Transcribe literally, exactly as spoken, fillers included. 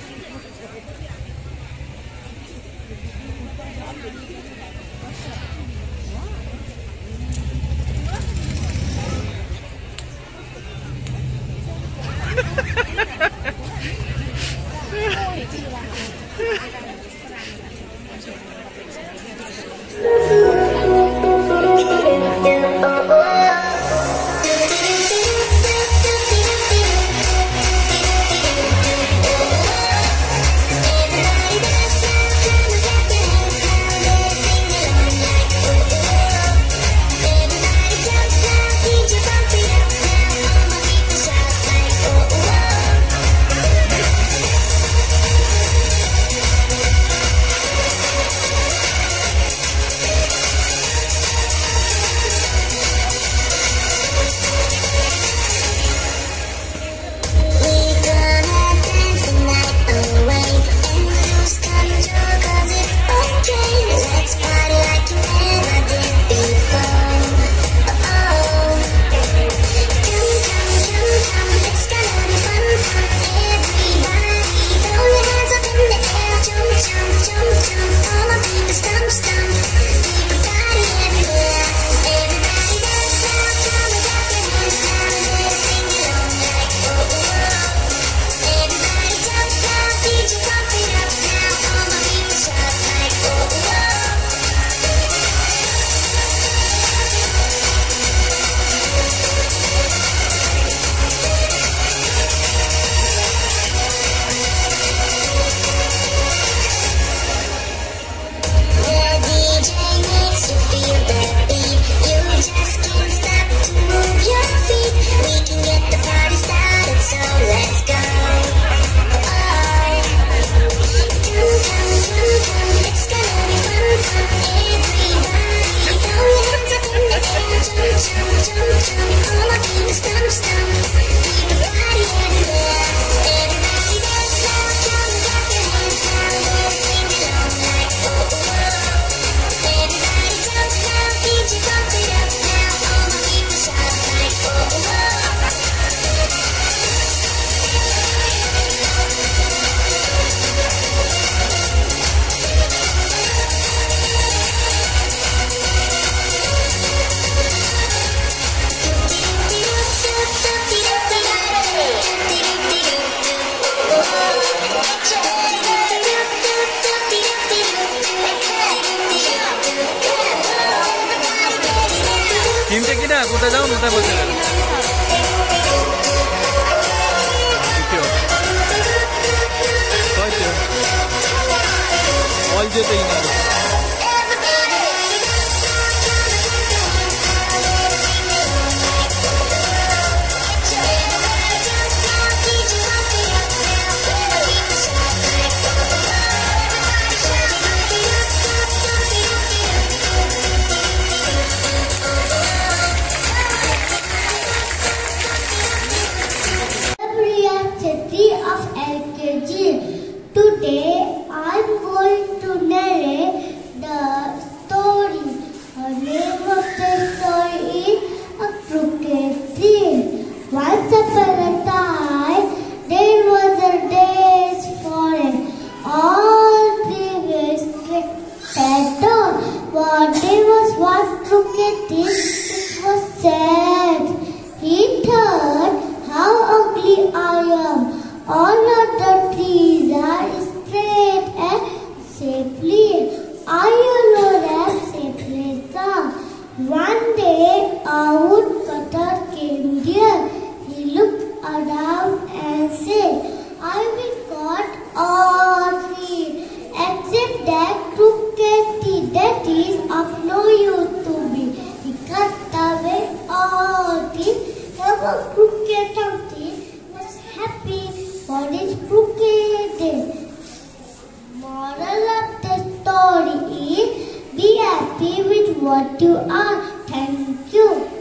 Kimse kita putar jauh putar putar. Itu. Kau itu. All je tu ini. Today I'm going to narrate the story. The name of the story is A Crooked Tree. Once upon a time, there was a dense forest. All trees were cut down. But there was one crooked tree. It was sad. He thought, how ugly I am. All of the trees are straight and safely. I alone am safely down. One day a woodcutter came there. He looked around and said, I will cut all trees except that crooked tree that is of no use to me. He cut away all trees. The crooked tree was happy for his crooked day. Moral of the story is, be happy with what you are. Thank you.